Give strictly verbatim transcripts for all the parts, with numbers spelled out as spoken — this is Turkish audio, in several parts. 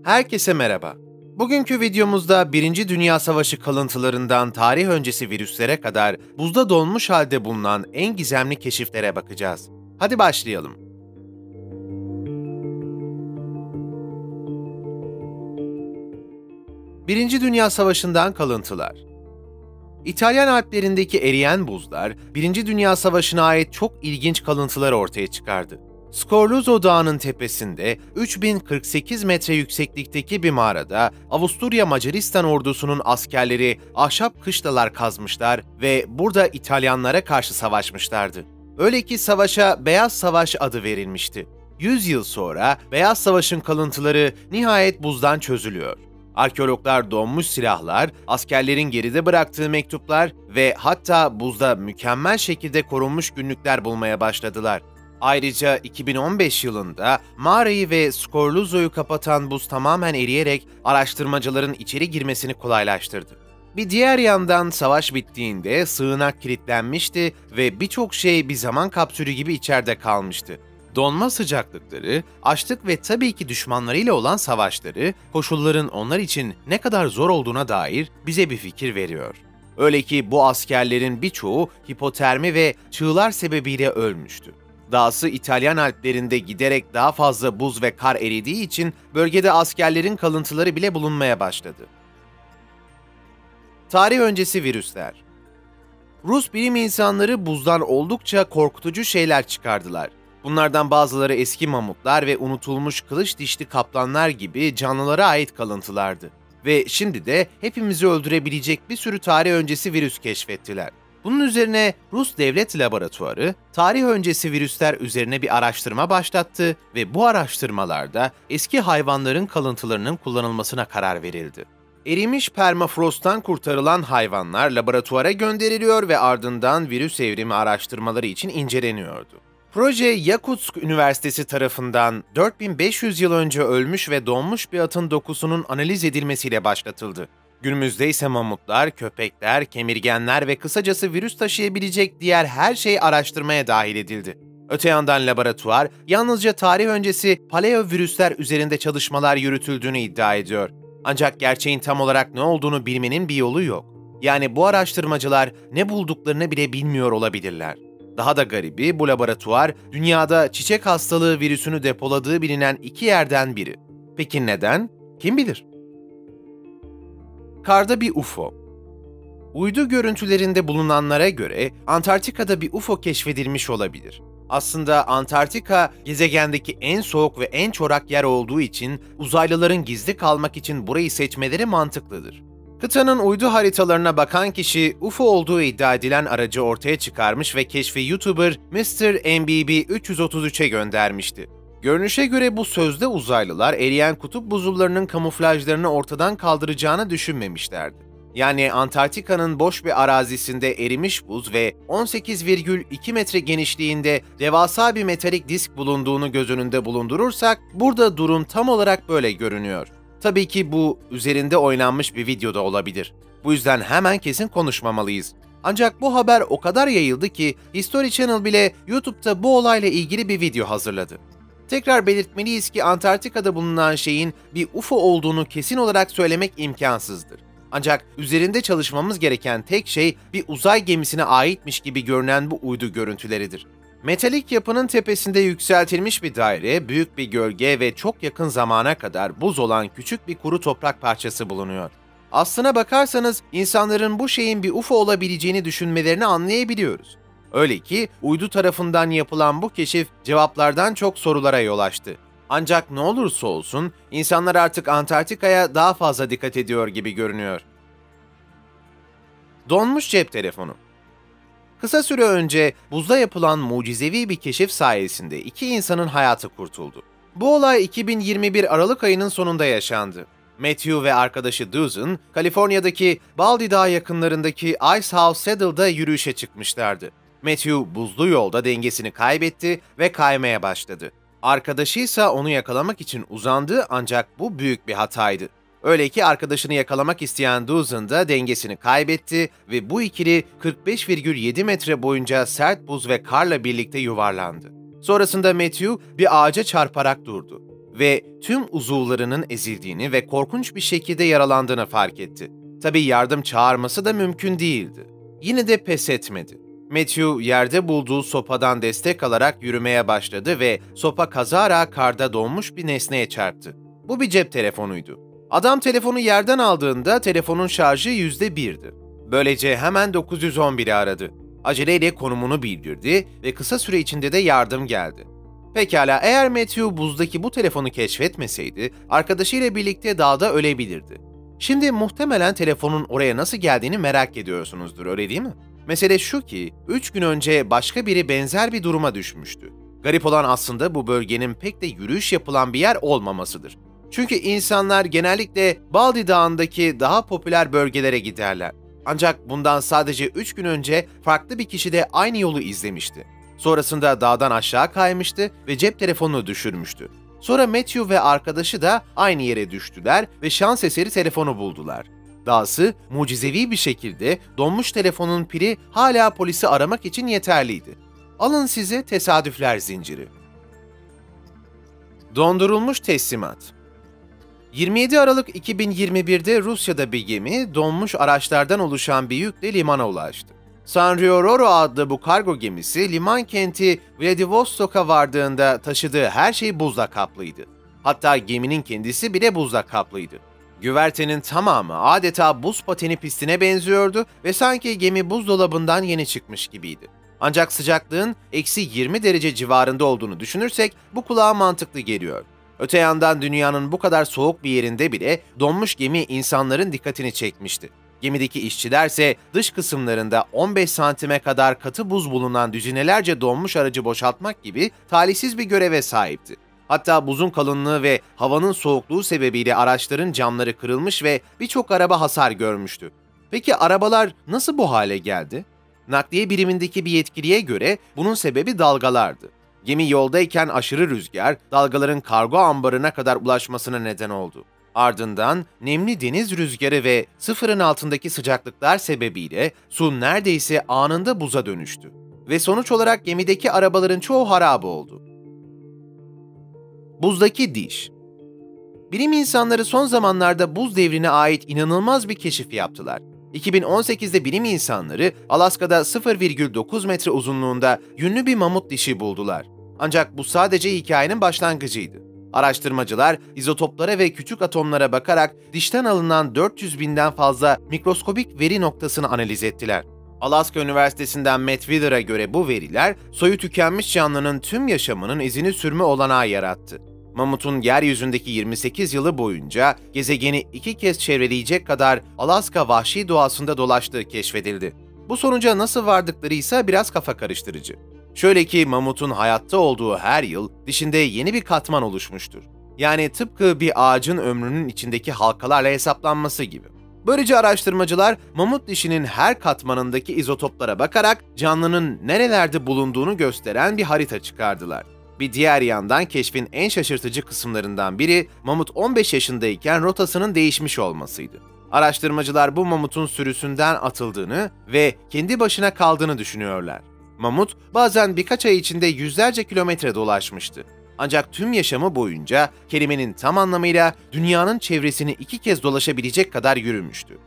Herkese merhaba. Bugünkü videomuzda Birinci Dünya Savaşı kalıntılarından tarih öncesi virüslere kadar buzda donmuş halde bulunan en gizemli keşiflere bakacağız. Hadi başlayalım. Birinci Dünya Savaşı'ndan kalıntılar. İtalyan Alplerindeki eriyen buzlar, Birinci Dünya Savaşı'na ait çok ilginç kalıntılar ortaya çıkardı. Scorluzzo Dağı'nın tepesinde üç bin kırk sekiz metre yükseklikteki bir mağarada Avusturya Macaristan ordusunun askerleri ahşap kışlalar kazmışlar ve burada İtalyanlara karşı savaşmışlardı. Öyle ki savaşa Beyaz Savaş adı verilmişti. yüz yıl sonra Beyaz Savaş'ın kalıntıları nihayet buzdan çözülüyor. Arkeologlar donmuş silahlar, askerlerin geride bıraktığı mektuplar ve hatta buzda mükemmel şekilde korunmuş günlükler bulmaya başladılar. Ayrıca iki bin on beş yılında mağarayı ve Scorluzzo'yu kapatan buz tamamen eriyerek araştırmacıların içeri girmesini kolaylaştırdı. Bir diğer yandan savaş bittiğinde sığınak kilitlenmişti ve birçok şey bir zaman kapsülü gibi içeride kalmıştı. Donma sıcaklıkları, açlık ve tabii ki düşmanlarıyla olan savaşları, koşulların onlar için ne kadar zor olduğuna dair bize bir fikir veriyor. Öyle ki bu askerlerin birçoğu hipotermi ve çığlar sebebiyle ölmüştü. Dahası İtalyan Alplerinde giderek daha fazla buz ve kar eridiği için bölgede askerlerin kalıntıları bile bulunmaya başladı. Tarih öncesi virüsler. Rus bilim insanları buzdan oldukça korkutucu şeyler çıkardılar. Bunlardan bazıları eski mamutlar ve unutulmuş kılıç dişli kaplanlar gibi canlılara ait kalıntılardı. Ve şimdi de hepimizi öldürebilecek bir sürü tarih öncesi virüs keşfettiler. Bunun üzerine Rus Devlet Laboratuvarı, tarih öncesi virüsler üzerine bir araştırma başlattı ve bu araştırmalarda eski hayvanların kalıntılarının kullanılmasına karar verildi. Erimiş permafrosttan kurtarılan hayvanlar laboratuvara gönderiliyor ve ardından virüs evrimi araştırmaları için inceleniyordu. Proje Yakutsk Üniversitesi tarafından dört bin beş yüz yıl önce ölmüş ve donmuş bir atın dokusunun analiz edilmesiyle başlatıldı. Günümüzde ise mamutlar, köpekler, kemirgenler ve kısacası virüs taşıyabilecek diğer her şey araştırmaya dahil edildi. Öte yandan laboratuvar, yalnızca tarih öncesi paleovirüsler üzerinde çalışmalar yürütüldüğünü iddia ediyor. Ancak gerçeğin tam olarak ne olduğunu bilmenin bir yolu yok. Yani bu araştırmacılar ne bulduklarını bile bilmiyor olabilirler. Daha da garibi, bu laboratuvar, dünyada çiçek hastalığı virüsünü depoladığı bilinen iki yerden biri. Peki neden? Kim bilir? Karda bir U F O. Uydu görüntülerinde bulunanlara göre Antarktika'da bir U F O keşfedilmiş olabilir. Aslında Antarktika, gezegendeki en soğuk ve en çorak yer olduğu için uzaylıların gizli kalmak için burayı seçmeleri mantıklıdır. Kıtanın uydu haritalarına bakan kişi U F O olduğu iddia edilen aracı ortaya çıkarmış ve keşfi YouTuber mister M B B üç yüz otuz üç'e göndermişti. Görünüşe göre bu sözde uzaylılar eriyen kutup buzullarının kamuflajlarını ortadan kaldıracağını düşünmemişlerdi. Yani Antarktika'nın boş bir arazisinde erimiş buz ve on sekiz virgül iki metre genişliğinde devasa bir metalik disk bulunduğunu göz önünde bulundurursak burada durum tam olarak böyle görünüyor. Tabii ki bu üzerinde oynanmış bir videoda olabilir. Bu yüzden hemen kesin konuşmamalıyız. Ancak bu haber o kadar yayıldı ki History Channel bile YouTube'da bu olayla ilgili bir video hazırladı. Tekrar belirtmeliyiz ki Antarktika'da bulunan şeyin bir U F O olduğunu kesin olarak söylemek imkansızdır. Ancak üzerinde çalışmamız gereken tek şey bir uzay gemisine aitmiş gibi görünen bu uydu görüntüleridir. Metalik yapının tepesinde yükseltilmiş bir daire, büyük bir gölge ve çok yakın zamana kadar buz olan küçük bir kuru toprak parçası bulunuyor. Aslına bakarsanız insanların bu şeyin bir U F O olabileceğini düşünmelerini anlayabiliyoruz. Öyle ki uydu tarafından yapılan bu keşif cevaplardan çok sorulara yol açtı. Ancak ne olursa olsun insanlar artık Antarktika'ya daha fazla dikkat ediyor gibi görünüyor. Donmuş cep telefonu. Kısa süre önce buzda yapılan mucizevi bir keşif sayesinde iki insanın hayatı kurtuldu. Bu olay iki bin yirmi bir Aralık ayının sonunda yaşandı. Matthew ve arkadaşı Dawson, Kaliforniya'daki Baldy Dağı yakınlarındaki Ice House Saddle'da yürüyüşe çıkmışlardı. Matthew buzlu yolda dengesini kaybetti ve kaymaya başladı. Arkadaşı ise onu yakalamak için uzandı ancak bu büyük bir hataydı. Öyle ki arkadaşını yakalamak isteyen Dawson da dengesini kaybetti ve bu ikili kırk beş virgül yedi metre boyunca sert buz ve karla birlikte yuvarlandı. Sonrasında Matthew bir ağaca çarparak durdu ve tüm uzuvlarının ezildiğini ve korkunç bir şekilde yaralandığını fark etti. Tabii yardım çağırması da mümkün değildi. Yine de pes etmedi. Matthew yerde bulduğu sopadan destek alarak yürümeye başladı ve sopa kazara karda donmuş bir nesneye çarptı. Bu bir cep telefonuydu. Adam telefonu yerden aldığında telefonun şarjı yüzde birdi. Böylece hemen dokuz yüz on biri aradı. Aceleyle konumunu bildirdi ve kısa süre içinde de yardım geldi. Pekala, eğer Matthew buzdaki bu telefonu keşfetmeseydi, arkadaşıyla birlikte dağda ölebilirdi. Şimdi muhtemelen telefonun oraya nasıl geldiğini merak ediyorsunuzdur, öyle değil mi? Mesele şu ki, üç gün önce başka biri benzer bir duruma düşmüştü. Garip olan aslında bu bölgenin pek de yürüyüş yapılan bir yer olmamasıdır. Çünkü insanlar genellikle Baldy Dağı'ndaki daha popüler bölgelere giderler. Ancak bundan sadece üç gün önce farklı bir kişi de aynı yolu izlemişti. Sonrasında dağdan aşağı kaymıştı ve cep telefonunu düşürmüştü. Sonra Matthew ve arkadaşı da aynı yere düştüler ve şans eseri telefonu buldular. Dahası mucizevi bir şekilde donmuş telefonun pili hala polisi aramak için yeterliydi. Alın size tesadüfler zinciri. Dondurulmuş teslimat. yirmi yedi Aralık iki bin yirmi bir'de Rusya'da bir gemi donmuş araçlardan oluşan bir yükle limana ulaştı. Sanriororo adlı bu kargo gemisi liman kenti Vladivostok'a vardığında taşıdığı her şey buzla kaplıydı. Hatta geminin kendisi bile buzla kaplıydı. Güvertenin tamamı adeta buz pateni pistine benziyordu ve sanki gemi buzdolabından yeni çıkmış gibiydi. Ancak sıcaklığın eksi yirmi derece civarında olduğunu düşünürsek bu kulağa mantıklı geliyor. Öte yandan dünyanın bu kadar soğuk bir yerinde bile donmuş gemi insanların dikkatini çekmişti. Gemideki işçilerse dış kısımlarında on beş santime kadar katı buz bulunan düzinelerce donmuş aracı boşaltmak gibi talihsiz bir göreve sahipti. Hatta buzun kalınlığı ve havanın soğukluğu sebebiyle araçların camları kırılmış ve birçok araba hasar görmüştü. Peki arabalar nasıl bu hale geldi? Nakliye birimindeki bir yetkiliye göre bunun sebebi dalgalardı. Gemi yoldayken aşırı rüzgar, dalgaların kargo ambarına kadar ulaşmasına neden oldu. Ardından nemli deniz rüzgarı ve sıfırın altındaki sıcaklıklar sebebiyle su neredeyse anında buza dönüştü. Ve sonuç olarak gemideki arabaların çoğu harap oldu. Buzdaki diş. Bilim insanları son zamanlarda buz devrine ait inanılmaz bir keşif yaptılar. iki bin on sekiz'de bilim insanları Alaska'da sıfır virgül dokuz metre uzunluğunda yünlü bir mamut dişi buldular. Ancak bu sadece hikayenin başlangıcıydı. Araştırmacılar izotoplara ve küçük atomlara bakarak dişten alınan dört yüz binden fazla mikroskobik veri noktasını analiz ettiler. Alaska Üniversitesi'nden Matt Wheeler'a göre bu veriler, soyu tükenmiş canlının tüm yaşamının izini sürme olanağı yarattı. Mamutun yeryüzündeki yirmi sekiz yılı boyunca gezegeni iki kez çevreleyecek kadar Alaska vahşi doğasında dolaştığı keşfedildi. Bu sonuca nasıl vardıkları ise biraz kafa karıştırıcı. Şöyle ki mamutun hayatta olduğu her yıl dişinde yeni bir katman oluşmuştur. Yani tıpkı bir ağacın ömrünün içindeki halkalarla hesaplanması gibi. Böylece araştırmacılar mamut dişinin her katmanındaki izotoplara bakarak canlının nerelerde bulunduğunu gösteren bir harita çıkardılar. Bir diğer yandan keşfin en şaşırtıcı kısımlarından biri mamut on beş yaşındayken rotasının değişmiş olmasıydı. Araştırmacılar bu mamutun sürüsünden atıldığını ve kendi başına kaldığını düşünüyorlar. Mamut bazen birkaç ay içinde yüzlerce kilometre dolaşmıştı. Ancak tüm yaşamı boyunca kelimenin tam anlamıyla dünyanın çevresini iki kez dolaşabilecek kadar yürümüştü.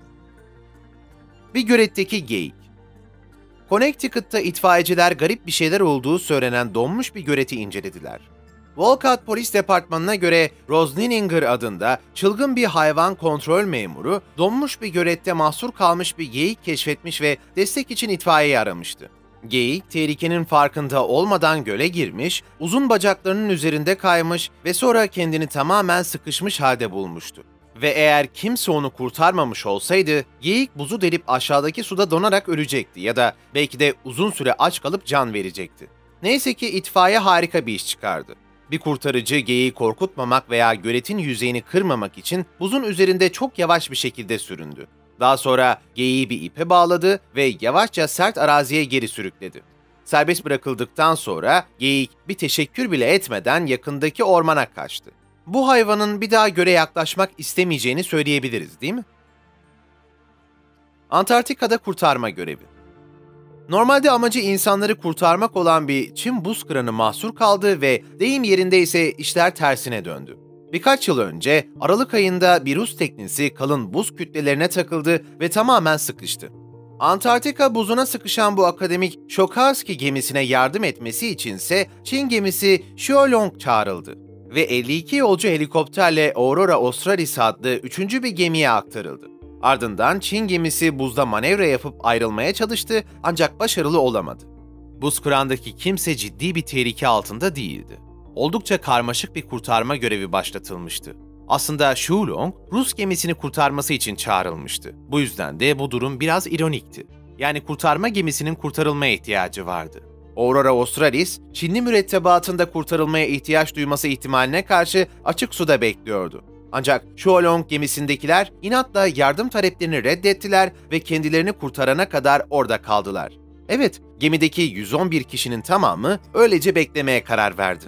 Bir göletteki geyik. Connecticut'ta itfaiyeciler garip bir şeyler olduğu söylenen donmuş bir göleti incelediler. Wolcott Polis Departmanı'na göre Rose Nininger adında çılgın bir hayvan kontrol memuru donmuş bir gölette mahsur kalmış bir geyik keşfetmiş ve destek için itfaiyeyi aramıştı. Geyik, tehlikenin farkında olmadan göle girmiş, uzun bacaklarının üzerinde kaymış ve sonra kendini tamamen sıkışmış halde bulmuştu. Ve eğer kimse onu kurtarmamış olsaydı, geyik buzu delip aşağıdaki suda donarak ölecekti ya da belki de uzun süre aç kalıp can verecekti. Neyse ki itfaiye harika bir iş çıkardı. Bir kurtarıcı geyiği korkutmamak veya göletin yüzeyini kırmamak için buzun üzerinde çok yavaş bir şekilde süründü. Daha sonra geyiği bir ipe bağladı ve yavaşça sert araziye geri sürükledi. Serbest bırakıldıktan sonra geyik bir teşekkür bile etmeden yakındaki ormana kaçtı. Bu hayvanın bir daha göle yaklaşmak istemeyeceğini söyleyebiliriz, değil mi? Antarktika'da kurtarma görevi. Normalde amacı insanları kurtarmak olan bir Çin buz kıranı mahsur kaldı ve deyim yerindeyse işler tersine döndü. Birkaç yıl önce Aralık ayında bir Rus teknesi kalın buz kütlelerine takıldı ve tamamen sıkıştı. Antarktika buzuna sıkışan bu akademik Shokharsky gemisine yardım etmesi içinse Çin gemisi Xiaolong çağrıldı ve elli iki yolcu helikopterle Aurora Australis adlı üçüncü bir gemiye aktarıldı. Ardından Çin gemisi buzda manevra yapıp ayrılmaya çalıştı ancak başarılı olamadı. Buz kırandaki kimse ciddi bir tehlike altında değildi. Oldukça karmaşık bir kurtarma görevi başlatılmıştı. Aslında Xiaolong, Rus gemisini kurtarması için çağrılmıştı. Bu yüzden de bu durum biraz ironikti. Yani kurtarma gemisinin kurtarılmaya ihtiyacı vardı. Aurora Australis, Çinli mürettebatında kurtarılmaya ihtiyaç duyması ihtimaline karşı açık suda bekliyordu. Ancak Xiaolong gemisindekiler inatla yardım taleplerini reddettiler ve kendilerini kurtarana kadar orada kaldılar. Evet, gemideki yüz on bir kişinin tamamı öylece beklemeye karar verdi.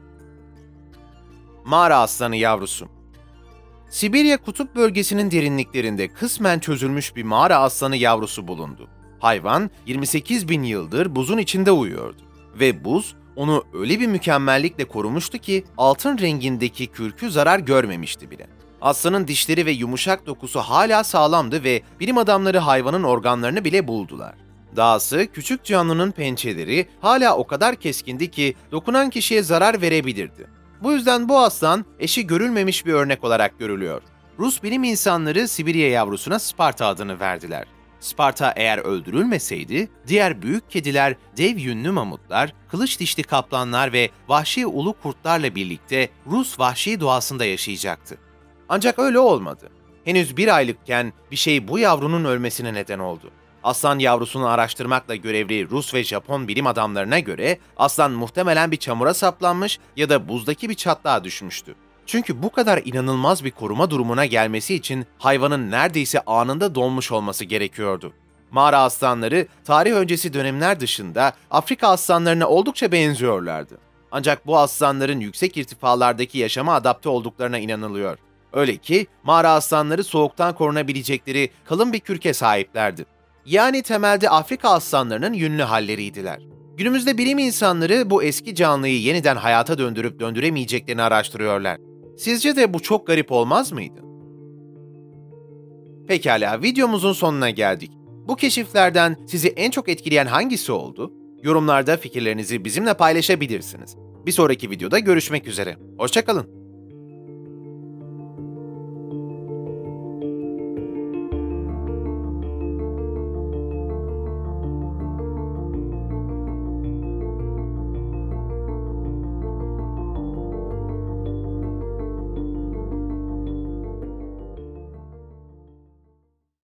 Mağara aslanı yavrusu. Sibirya kutup bölgesinin derinliklerinde kısmen çözülmüş bir mağara aslanı yavrusu bulundu. Hayvan yirmi sekiz bin yıldır buzun içinde uyuyordu ve buz onu öyle bir mükemmellikle korumuştu ki altın rengindeki kürkü zarar görmemişti bile. Aslanın dişleri ve yumuşak dokusu hala sağlamdı ve bilim adamları hayvanın organlarını bile buldular. Dahası küçük canlının pençeleri hala o kadar keskindi ki dokunan kişiye zarar verebilirdi. Bu yüzden bu aslan eşi görülmemiş bir örnek olarak görülüyor. Rus bilim insanları Sibirya yavrusuna Sparta adını verdiler. Sparta eğer öldürülmeseydi, diğer büyük kediler, dev yünlü mamutlar, kılıç dişli kaplanlar ve vahşi ulu kurtlarla birlikte Rus vahşi doğasında yaşayacaktı. Ancak öyle olmadı. Henüz bir aylıkken bir şey bu yavrunun ölmesine neden oldu. Aslan yavrusunu araştırmakla görevli Rus ve Japon bilim adamlarına göre aslan muhtemelen bir çamura saplanmış ya da buzdaki bir çatlağa düşmüştü. Çünkü bu kadar inanılmaz bir koruma durumuna gelmesi için hayvanın neredeyse anında donmuş olması gerekiyordu. Mağara aslanları tarih öncesi dönemler dışında Afrika aslanlarına oldukça benziyorlardı. Ancak bu aslanların yüksek irtifalardaki yaşama adapte olduklarına inanılıyor. Öyle ki mağara aslanları soğuktan korunabilecekleri kalın bir kürke sahiplerdi. Yani temelde Afrika aslanlarının yünlü halleriydiler. Günümüzde bilim insanları bu eski canlıyı yeniden hayata döndürüp döndüremeyeceklerini araştırıyorlar. Sizce de bu çok garip olmaz mıydı? Pekala, videomuzun sonuna geldik. Bu keşiflerden sizi en çok etkileyen hangisi oldu? Yorumlarda fikirlerinizi bizimle paylaşabilirsiniz. Bir sonraki videoda görüşmek üzere. Hoşça kalın.